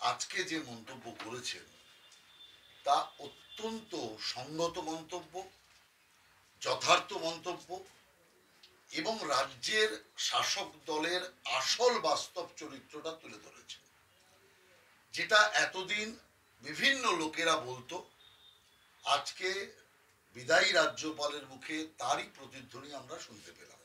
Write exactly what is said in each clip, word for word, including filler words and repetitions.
আজকে যে মন্তব্য করেছেন তা অত্যন্ত সঙ্গত মন্তব্য, যথার্থ মন্তব্য এবং রাজ্যের শাসক দলের আসল বাস্তব চরিত্রটা তুলে ধরেছে, যেটা এতদিন বিভিন্ন লোকেরা বলতো। আজকে বিদায়ী রাজ্যপালের মুখে তারই প্রতিধ্বনি আমরা শুনতে পেলাম।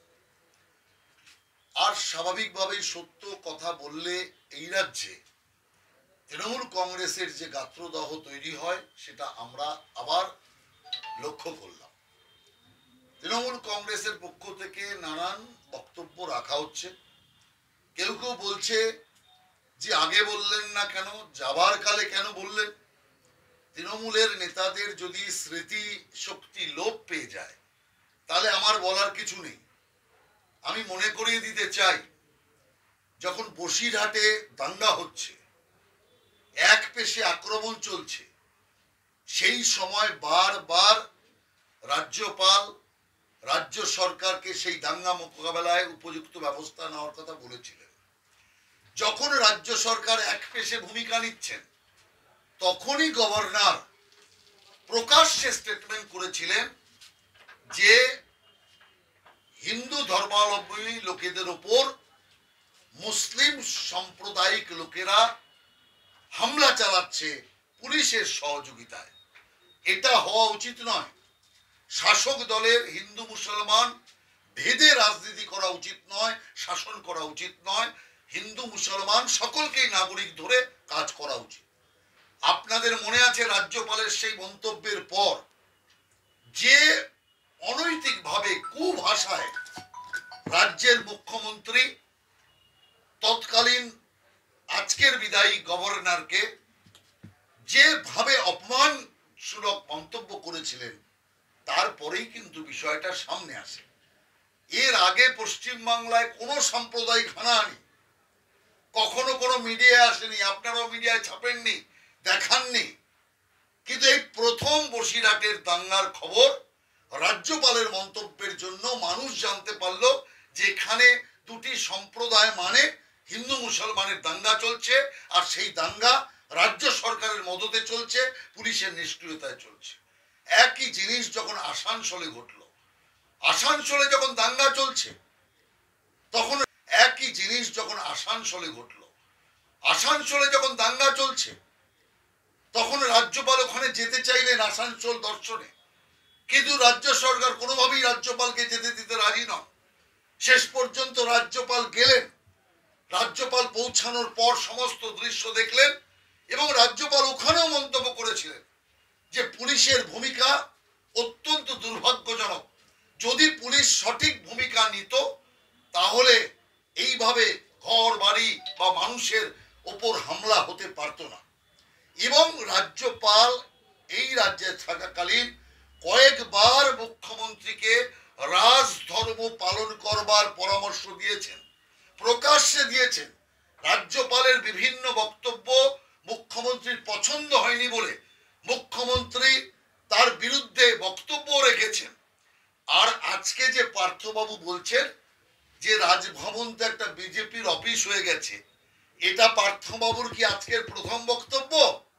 আর স্বাভাবিকভাবেই সত্য কথা বললে এই রাজ্যে তৃণমূল কংগ্রেসের যে গাত্রদাহ তৈরি হয় সেটা আমরা আবার লক্ষ্য করলাম। তৃণমূল কংগ্রেসের পক্ষ থেকে নানান বক্তব্য রাখা হচ্ছে। কেউ কেউ বলছে যে আগে বললেন না কেন, যাবার কালে কেন বললেন? তৃণমূলের নেতাদের যদি স্মৃতি শক্তি লোপ পেয়ে যায় তাহলে আমার বলার কিছু নেই। আমি মনে করিয়ে দিতে চাই, যখন বসিরহাটে দাঙ্গা হচ্ছে, এক পেশে আক্রমণ চলছে, সেই সময় বারবার রাজ্যপাল রাজ্য সরকারকে সেই দাঙ্গা মোকাবেলায় উপযুক্ত ব্যবস্থা নেওয়ার কথা বলেছিলেন। যখন রাজ্য সরকার এক পেশে ভূমিকা নিচ্ছেন, তখনই গভর্নর প্রকাশ্যে স্টেটমেন্ট করেছিলেন যে হিন্দু ধর্মাবলম্বী লোকেদের ওপর মুসলিম সাম্প্রদায়িক লোকেরা হামলা চালাচ্ছে পুলিশের সহযোগিতায়। এটা হওয়া উচিত নয়। শাসক দলের হিন্দু মুসলমান ভেদে রাজনীতি করা উচিত নয়, শাসন করা উচিত নয়। হিন্দু মুসলমান সকলকেই নাগরিক ধরে কাজ করা উচিত। আপনাদের মনে আছে রাজ্যপালের সেই মন্তব্যের পর যে অনৈতিকভাবে কুভাষায় রাজ্যের মুখ্যমন্ত্রী তৎকালীন আজকের বিদায়ী গভর্নরকে যেভাবে অপমানসূচক মন্তব্য করেছিলেন, তারপরেই কিন্তু বিষয়টা সামনে আসে। এর আগে পশ্চিমবাংলায় কোনো সাম্প্রদায়িক হানাহানি কখনো কোনো মিডিয়ায় আসেনি, আপনারাও মিডিয়ায় ছাপেননি, দেখাননি। কিন্তু এই প্রথম বসিরহাটের দাঙ্গার খবর রাজ্যপালের মন্তব্যের জন্য মানুষ জানতে পারল যে এখানে দুটি সম্প্রদায় মানে হিন্দু মুসলমানের দাঙ্গা চলছে, আর সেই দাঙ্গা রাজ্য সরকারের মদতে চলছে, পুলিশের নিষ্ক্রিয়তায় চলছে। একই জিনিস যখন আসানসোলে ঘটল, আসানসোলে যখন দাঙ্গা চলছে তখন একই জিনিস যখন আসানসোলে ঘটল আসানসোলে যখন দাঙ্গা চলছে তখন রাজ্যপাল ওখানে যেতে চাইলেন আসানসোল দর্শনে, কিন্তু রাজ্য সরকার কোনোভাবেই রাজ্যপালকে যেতে দিতে রাজি নন। শেষ পর্যন্ত রাজ্যপাল গেলেন। রাজ্যপাল পৌঁছানোর পর সমস্ত দৃশ্য দেখলেন এবং রাজ্যপাল ওখানেও মন্তব্য করেছিলেন যে পুলিশের ভূমিকা অত্যন্ত দুর্ভাগ্যজনক। যদি পুলিশ সঠিক ভূমিকা নিত তাহলে এইভাবে ঘর বাড়ি বা মানুষের ওপর হামলা হতে পারত না। এবং রাজ্যপাল এই রাজ্যে থাকাকালীন কয়েকবার মুখ্যমন্ত্রীকে রাজধর্ম পালন করবার পরামর্শ দিয়েছেন, প্রকাশ্যে দিয়েছেন। রাজ্যপালের বিভিন্ন বক্তব্য মুখ্যমন্ত্রীর পছন্দ হয়নি বলে মুখ্যমন্ত্রী তার বিরুদ্ধে বক্তব্য রেখেছেন। আর আজকে যে পার্থবাবু বলছেন যে রাজভবন তো একটা বিজেপির অফিস হয়ে গেছে, এটা পার্থবাবুর কি আজকের প্রথম বক্তব্য?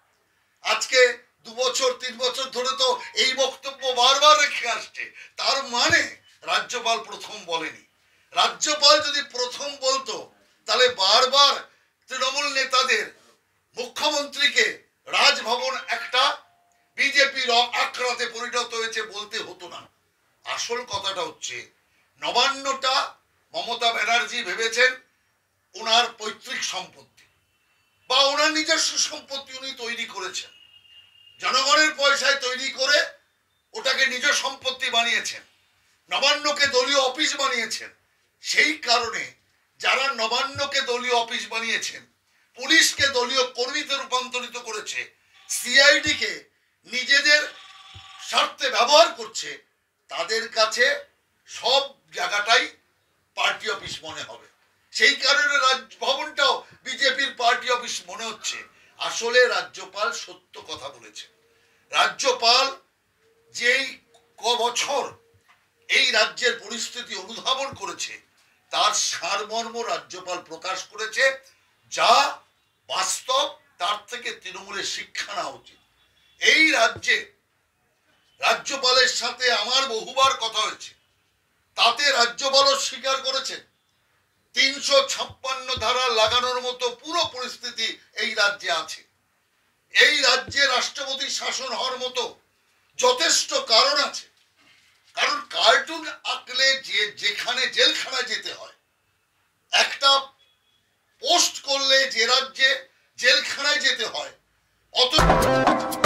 আজকে দু বছর তিন বছর ধরে তো এই বক্তব্য বারবার রেখে আসছে। তার মানে রাজ্যপাল প্রথম বলেনি। রাজ্যপাল যদি প্রথম বলতো তাহলে বারবার তৃণমূল নেতাদের মুখ্যমন্ত্রীকে রাজভবন একটা বিজেপির আখড়াতে পরিণত হয়েছে বলতে হতো না। আসল কথাটা হচ্ছে নবান্নটা মমতা ব্যানার্জি ভেবেছেন ওনার পৈতৃক সম্পত্তি বা ওনার নিজস্ব সম্পত্তি উনি তৈরি করেছেন, জনগণের পয়সায় তৈরি করে ওটাকে নিজ সম্পত্তি বানিয়েছেন, নবান্নকে দলীয় অফিস বানিয়েছেন। সেই কারণে যারা নবান্নকে দলীয় অফিস বানিয়েছেন, পুলিশকে দলীয় কর্মীতে রূপান্তরিত করেছে, সিআইডিকে নিজেদের স্বার্থে ব্যবহার করছে, তাদের কাছে সব জায়গাটাই পার্টি অফিস মনে হবে। সেই কারণে রাজভবনটাও বিজেপির পার্টি অফিস মনে হচ্ছে। আসলে রাজ্যপাল সত্য কথা বলেছেন। রাজ্যপাল যেই ক বছর এই রাজ্যের পরিস্থিতি অনুধাবন করেছে তার সারমর্ম রাজ্যপাল প্রকাশ করেছে, যা বাস্তব তার করে শিক্ষা নেওয়া উচিত। এই রাজ্যে রাজ্যপালের সাথে আমার বহুবার কথা হয়েছে, তাতে রাজ্যপালও স্বীকার করেছেন তিনশো ছাপ্পান্ন ধারা লাগানোর মতো পুরো পরিস্থিতি এই রাজ্যে আছে। এই রাজ্যে রাষ্ট্রপতি শাসন হওয়ার মতো যথেষ্ট কারণ আছে। কারণ কার্টুন আঁকলে যে যেখানে জেলখানায় যেতে হয়, একটা পোস্ট করলে যে রাজ্যে জেলখানায় যেতে হয়, অত